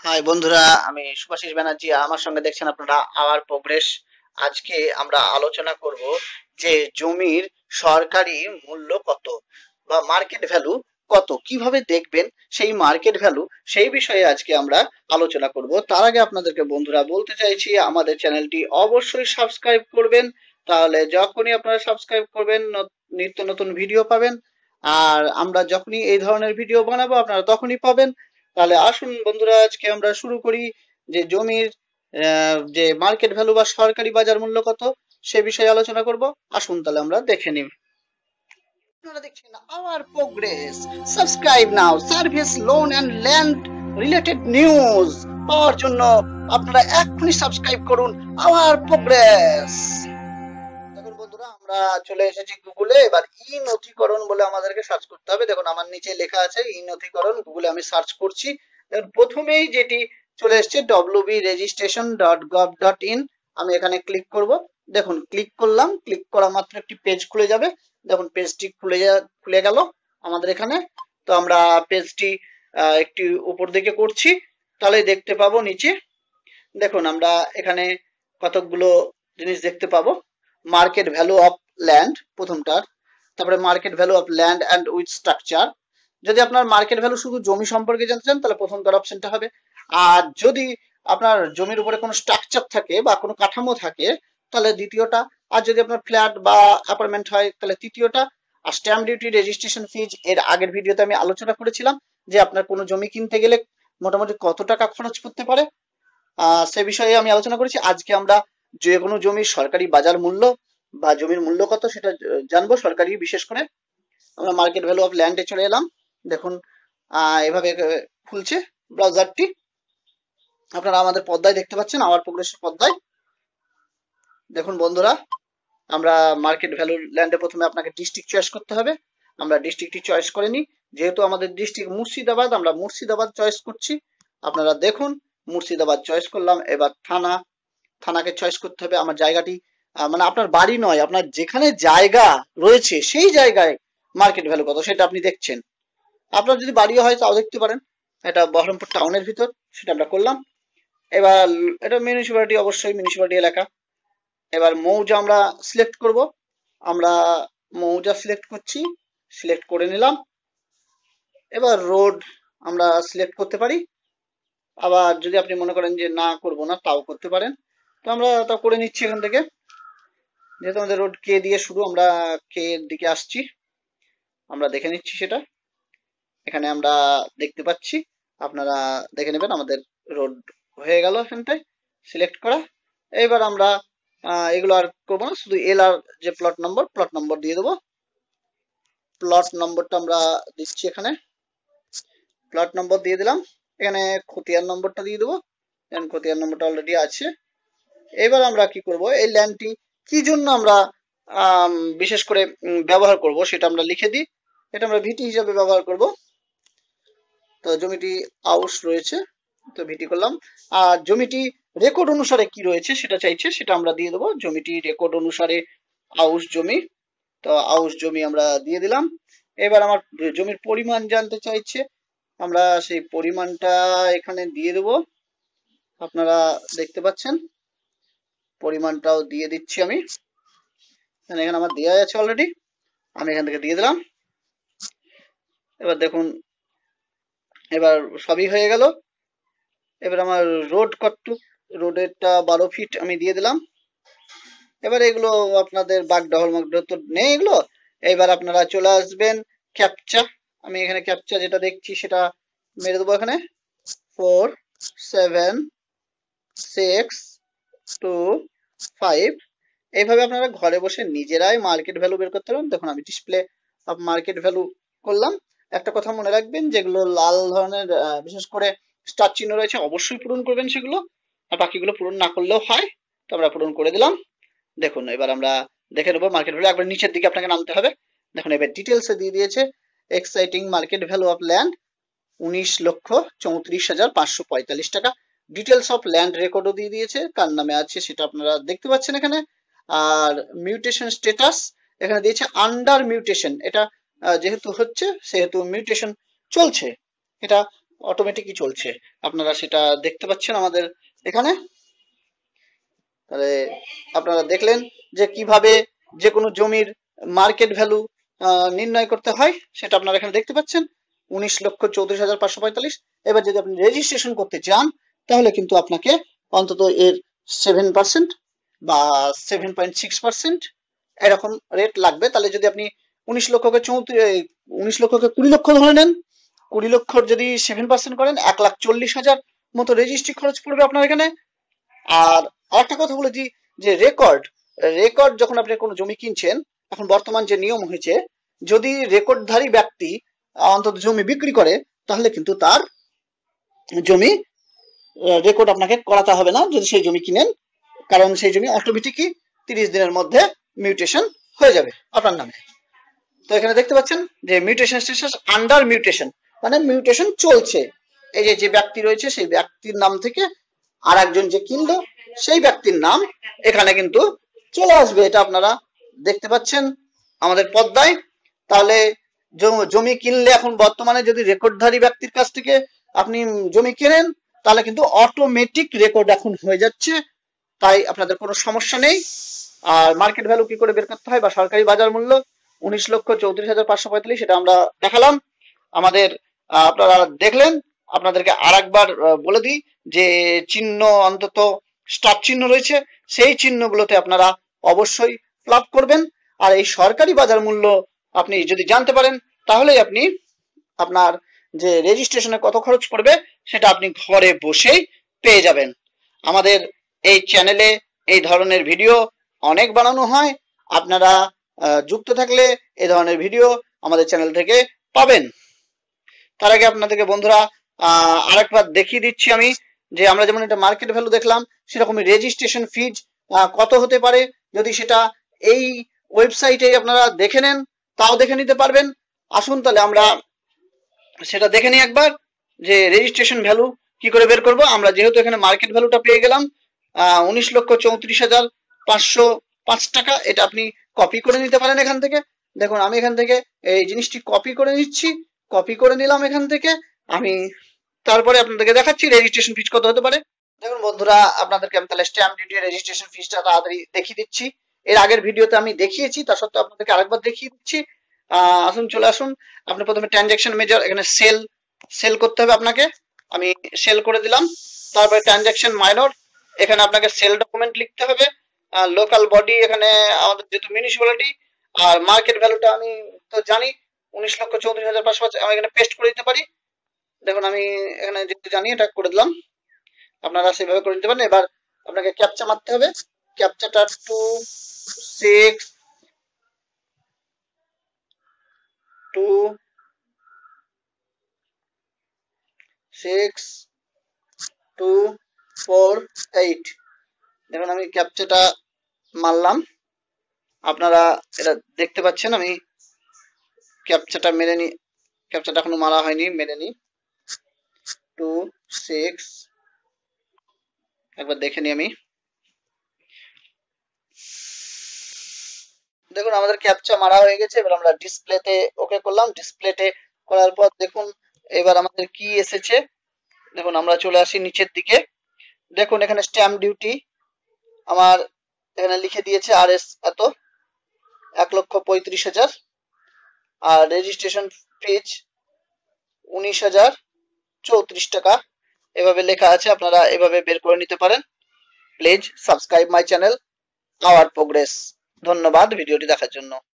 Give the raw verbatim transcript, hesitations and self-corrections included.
High বন্ধুরা, আমি শুভাশিস ব্যানার্জি। আমার সঙ্গে দেখছেন আপনারা আওয়ার প্রোগ্রেস। আজকে আমরা আলোচনা করব যে জমির সরকারি মূল্য কত বা মার্কেট ভ্যালু কত, কিভাবে দেখবেন সেই মার্কেট ভ্যালু, সেই বিষয়ে আজকে আমরা আলোচনা করব। তার আগে আপনাদেরকে বন্ধুরা বলতে চাইছি, আমাদের চ্যানেলটি অবশ্যই সাবস্ক্রাইব করবেন। তাহলে যখনই আপনারা সাবস্ক্রাইব করবেন নিত্য নতুন ভিডিও পাবেন, আর আমরা যখনই এই ধরনের ভিডিও বানাবো আপনারা তখনই পাবেন। তাহলে আসুন বন্ধুরা, আজকে আমরা শুরু করি যে জমির আহ, যে মার্কেট ভ্যালু বা সরকারি বাজার মূল্য কত সে বিষয়ে আলোচনা করব। আসুন তাহলে আমরা দেখে নিই। আপনারা দেখছেন our progress. Subscribe now. Service, loan and land related news পাওয়ার জন্য আপনারা এক্ষুনি সাবস্ক্রাইব করুন আওয়ার প্রোগ্রেস। দেখুন বন্ধুরা, আমরা চলে এসেছি গুগলে। এবার ই নথিকরণ বলে আমাদেরকে সার্চ করতে হবে। দেখুন আমার নিচে লেখা আছে ই নথিকরণ। গুগলে আমি সার্চ করছি। দেখুন প্রথমেই যেটি চলে এসেছে W B registration dot gov dot in. আমি এখানে ক্লিক করব। দেখুন ক্লিক করলাম, ক্লিক করা মাত্র একটি পেজ খুলে যাবে। দেখুন পেজটি খুলে যা খুলে গেল আমাদের এখানে। তো আমরা পেজটি একটি উপর দিকে করছি, তাহলে দেখতে পাবো নিচে। দেখুন আমরা এখানে কতগুলো জিনিস দেখতে পাবো। মার্কেট ভ্যালু অফ ল্যান্ড প্রথমটার, তারপরে market value of land and with structure. যদি আপনার মার্কেট ভ্যালু শুধু জমি সম্পর্কে জানতে চান তাহলে প্রথমটার অপশনটা হবে। আর যদি আপনার জমির উপরে কোনো স্ট্রাকচার থাকে বা কোনো কাঠামো থাকে তাহলে দ্বিতীয়টা। আর যদি আপনার ফ্ল্যাট বা অ্যাপার্টমেন্ট হয় তাহলে তৃতীয়টা। আর স্ট্যাম্প ডিউটি, রেজিস্ট্রেশন ফিজ এর আগের ভিডিওতে আমি আলোচনা করেছিলাম যে আপনার কোনো জমি কিনতে গেলে মোটামুটি কত টাকা খরচ করতে পারে, আহ সে বিষয়ে আমি আলোচনা করেছি। আজকে আমরা যে কোনো জমির সরকারি বাজার মূল্য বা জমির মূল্য কত সেটা জানবো। সরকারি বিশেষ করে আমরা মার্কেট ভ্যালু অফ ল্যান্ডে চলে এলাম। দেখুন আহ এভাবে খুলছে ব্রাউজারটি। আপনারা আমাদের পর্দায় দেখতে পাচ্ছেন, আওয়ার প্রোগ্রেসের পর্দায়। দেখুন বন্ধুরা, আমরা মার্কেট ভ্যালু ল্যান্ডে প্রথমে আপনাকে ডিস্ট্রিক্ট চয়েস করতে হবে। আমরা ডিস্ট্রিক্টটি চয়েস করে নিই। যেহেতু আমাদের ডিস্ট্রিক্ট মুর্শিদাবাদ, আমরা মুর্শিদাবাদ চয়েস করছি। আপনারা দেখুন মুর্শিদাবাদ চয়েস করলাম। এবার থানা, থানাকে চয়েস করতে হবে। আমার জায়গাটি মানে আপনার বাড়ি নয়, আপনার যেখানে জায়গা রয়েছে সেই জায়গায় মার্কেট ভ্যালু কত সেটা আপনি দেখছেন। আপনার যদি বাড়িও হয় তাও দেখতে পারেন। এটা বহরমপুর টাউনের ভিতর, সেটা আমরা করলাম। এবার এটা মিউনিসিপ্যালিটি, অবশ্যই মিউনিসিপ্যালিটি এলাকা। এবার মৌজা আমরা সিলেক্ট করব। আমরা মৌজা সিলেক্ট করছি, সিলেক্ট করে নিলাম। এবার রোড আমরা সিলেক্ট করতে পারি। আবার যদি আপনি মনে করেন যে না করব না তাও করতে পারেন। তো আমরা তা করে নিচ্ছি এখান থেকে। যেহেতু আমাদের রোড কে দিয়ে শুরু, আমরা কে এর দিকে আসছি, আমরা দেখে নিচ্ছি সেটা। এখানে আমরা দেখতে পাচ্ছি, আপনারা দেখে নেবেন আমাদের রোড হয়ে গেল এখানটায় সিলেক্ট করা। এবার আমরা এগুলো আর করবো না, শুধু এল আর যে প্লট নম্বর, প্লট নম্বর দিয়ে দেবো। প্লট নম্বরটা আমরা দিচ্ছি এখানে, প্লট নম্বর দিয়ে দিলাম। এখানে খতিয়ান নম্বরটা দিয়ে দেবো, এখানে খতিয়ান নম্বরটা অলরেডি আছে। এবার আমরা কি করব, এই ল্যান্ডটি কি জন্য আমরা বিশেষ করে ব্যবহার করব সেটা আমরা লিখে দিই। এটা আমরা ভিটি হিসাবে ব্যবহার করব। তো জমিটি আউস রয়েছে, তো ভিটি করলাম। আর জমিটি রেকর্ড অনুসারে কি রয়েছে সেটা চাইছে, সেটা আমরা দিয়ে দেবো। জমিটি রেকর্ড অনুসারে আউস জমি, তো আউস জমি আমরা দিয়ে দিলাম। এবার আমার জমির পরিমাণ জানতে চাইছে, আমরা সেই পরিমাণটা এখানে দিয়ে দেবো। আপনারা দেখতে পাচ্ছেন পরিমাণটাও দিয়ে দিচ্ছি আমি। এখানে আমার দেওয়া আছে অলরেডি, আমি এখান থেকে দিয়ে দিলাম। এবার দেখুন এবার সবই হয়ে গেল। এবার আমার রোড কতটুক, রোডেরটা বারো ফিট আমি দিয়ে দিলাম। এবার এগুলো আপনাদের বাগডহল মাগডহল তো নেই এগুলো। এবার আপনারা চলে আসবেন ক্যাপচা। আমি এখানে ক্যাপচা যেটা দেখছি সেটা মেরে দেবো এখানে, four seven six two five. এইভাবে আপনারা ঘরে বসে নিজেরাই মার্কেট ভ্যালু বের করতে পারেন। দেখুন আমি ডিসপ্লে অফ মার্কেট ভ্যালু করলাম। একটা কথা মনে রাখবেন, যেগুলো লাল ধরনের বিশেষ করে স্টার চিহ্ন রয়েছে অবশ্যই পূরণ করবেন সেগুলো, আর বাকিগুলো পূরণ না করলেও হয়। তো আমরা পূরণ করে দিলাম। দেখুন এবার আমরা দেখে নেবো মার্কেট ভ্যালু। একবার নিচের দিকে আপনাকে নামতে হবে। দেখুন এবার ডিটেলসে দিয়ে দিয়েছে exciting market value of land উনিশ লক্ষ চৌত্রিশ হাজার পাঁচশো পঁয়তাল্লিশ টাকা। ডিটেলস অফ ল্যান্ড রেকর্ডও দিয়ে দিয়েছে, কার নামে আছে সেটা আপনারা দেখতে পাচ্ছেন এখানে। আর মিউটেশন স্ট্যাটাস এখানে দিয়েছে আন্ডার মিউটেশন। এটা যেহেতু হচ্ছে সেহেতু মিউটেশন চলছে, এটা অটোমেটিকই চলছে, আপনারা সেটা দেখতে পাচ্ছেন আমাদের এখানে। তাহলে আপনারা দেখলেন যে কিভাবে যে কোনো জমির মার্কেট ভ্যালু নির্ণয় করতে হয়, সেটা আপনারা এখানে দেখতে পাচ্ছেন, উনিশ লক্ষ চৌত্রিশ হাজার পাঁচশো পঁয়তাল্লিশ। এবার যদি আপনি রেজিস্ট্রেশন করতে চান তাহলে কিন্তু আপনাকে অন্তত এর সেভেন পার্সেন্ট বা সেভেন পয়েন্ট সিক্স পার্সেন্ট এরকম রেট লাগবে। তাহলে যদি আপনি উনিশ লক্ষকে চৌত্রিশ উনিশ লক্ষকে কুড়ি লক্ষ ধরে নেন, কুড়ি লক্ষর যদি সেভেন পার্সেন্ট করেন এক লাখ চল্লিশ হাজার মতো রেজিস্ট্রি খরচ পড়বে আপনার এখানে। আর আরেকটা কথা বলে দিই যে রেকর্ড রেকর্ড যখন আপনি কোনো জমি কিনছেন, এখন বর্তমান যে নিয়ম হয়েছে, যদি রেকর্ডধারী ব্যক্তি অন্তত জমি বিক্রি করে তাহলে কিন্তু তার জমি রেকর্ড আপনাকে করাতে হবে না যদি সেই জমি কিনেন, কারণ সেই জমি অটোমেটিকই তিরিশ দিনের মধ্যে মিউটেশন হয়ে যাবে আপনার নামে। তো এখানে দেখতে পাচ্ছেন যে মিউটেশন স্ট্যাটাস আন্ডার মিউটেশন, মানে মিউটেশন চলছে। এই যে যে ব্যক্তি রয়েছে সেই ব্যক্তির নাম থেকে আর একজন যে কিনলো সেই ব্যক্তির নাম এখানে কিন্তু চলে আসবে, এটা আপনারা দেখতে পাচ্ছেন আমাদের পর্দায়। তাহলে জমি কিনলে এখন বর্তমানে যদি রেকর্ডধারী ব্যক্তির কাছ থেকে আপনি জমি কেনেন তাহলে কিন্তু অটোমেটিক রেকর্ড এখন হয়ে যাচ্ছে, তাই আপনাদের কোনো সমস্যা নেই। আর মার্কেট ভ্যালু কি করে বের করতে হয় বা সরকারি বাজার মূল্য উনিশ লক্ষ চৌত্রিশ হাজার পাঁচশো পঁয়তাল্লিশ, সেটা আমরা দেখালাম, আমাদের আপনারা দেখলেন। আপনাদেরকে আর একবার বলে দিই যে চিহ্ন, অন্তত স্টার চিহ্ন রয়েছে, সেই চিহ্নগুলোতে আপনারা অবশ্যই প্লাগ করবেন। আর এই সরকারি বাজার মূল্য আপনি যদি জানতে পারেন তাহলেই আপনি আপনার যে রেজিস্ট্রেশনে কত খরচ পড়বে সেটা আপনি ঘরে বসেই পেয়ে যাবেন। আমাদের এই চ্যানেলে এই ধরনের ভিডিও অনেক বানানো হয়, আপনারা যুক্ত থাকলে এই ধরনের ভিডিও আমাদের চ্যানেল থেকে পাবেন। তার আগে আপনাদেরকে বন্ধুরা আহ আরেকবার দেখিয়ে দিচ্ছি আমি যে আমরা যেমন এটা মার্কেট ভ্যালু দেখলাম, সেরকমই রেজিস্ট্রেশন ফিজ কত হতে পারে যদি সেটা এই ওয়েবসাইটে আপনারা দেখে নেন তাও দেখে নিতে পারবেন। আসুন তাহলে আমরা সেটা দেখে নিই একবার যে রেজিস্ট্রেশন ভ্যালু কি করে বের করব। আমরা যেহেতু এখানে মার্কেট ভ্যালুটা পেয়ে গেলাম আহ উনিশ লক্ষ চৌত্রিশ হাজার পাঁচশো পাঁচ টাকা, এটা আপনি কপি করে নিতে পারেন এখান থেকে। দেখুন আমি এখান থেকে এই জিনিসটি কপি করে নিচ্ছি, কপি করে নিলাম এখান থেকে আমি, তারপরে আপনাদেরকে দেখাচ্ছি রেজিস্ট্রেশন ফিজ কত হতে পারে। দেখুন বন্ধুরা, আপনাদেরকে আমি তাহলে স্ট্যাম্প ডিউটি রেজিস্ট্রেশন ফিজটা তাড়াতাড়ি দেখিয়ে দিচ্ছি। এর আগের ভিডিওতে আমি দেখিয়েছি, তা সত্ত্বেও আপনাদেরকে আরেকবার দেখিয়ে দিচ্ছি। আহ আসুন চলে আসুন। আপনি প্রথমে ট্রানজাকশন মেজর, এখানে সেল সেল করতে হবে আপনাকে, আমি সেল করে দিলাম। তারপরে ট্রানজাকশন মাইনর, এখানে আপনাকে সেল ডকুমেন্ট লিখতে হবে। লোকাল বডি এখানে আমাদের যেহেতু মিউনিসিপ্যালিটি, আর মার্কেট ভ্যালুটা আমি তো জানি উনিশ লক্ষ চৌত্রিশ হাজার পাঁচশো, আমি এখানে পেস্ট করে দিতে পারি। দেখুন আমি এখানে যেহেতু জানি এটা করে দিলাম, আপনারা সেভাবে করে নিতে পারেন। এবার আপনাকে ক্যাপচা মারতে হবে, ক্যাপচাটা two six two six two four eight. দেখুন আমি ক্যাপচাটা মারলাম, আপনারা এটা দেখতে পাচ্ছেন। আমি ক্যাপচাটা মেরে নি, ক্যাপচাটা এখনো মারা হয়নি, মেরে নি। টু সিক্স, একবার দেখে নি আমি। দেখুন আমাদের ক্যাপচা মারা হয়ে গেছে। এবার আমরা ডিসপ্লেতে ওকে করলাম, ডিসপ্লেতে করার পর দেখুন এবার আমাদের কি এসেছে। দেখুন আমরা চলে আসি নিচের দিকে, দেখুন এখানে স্ট্যাম্প ডিউটি আমার এখানে লিখে দিয়েছে আর এস এত এক লক্ষ পঁয়ত্রিশ হাজার, আর রেজিস্ট্রেশন ফিজ উনিশ হাজার চৌত্রিশ টাকা এভাবে লেখা আছে, আপনারা এভাবে বের করে নিতে পারেন। Please subscribe my channel our progress. ধন্যবাদ ভিডিওটি দেখার জন্য।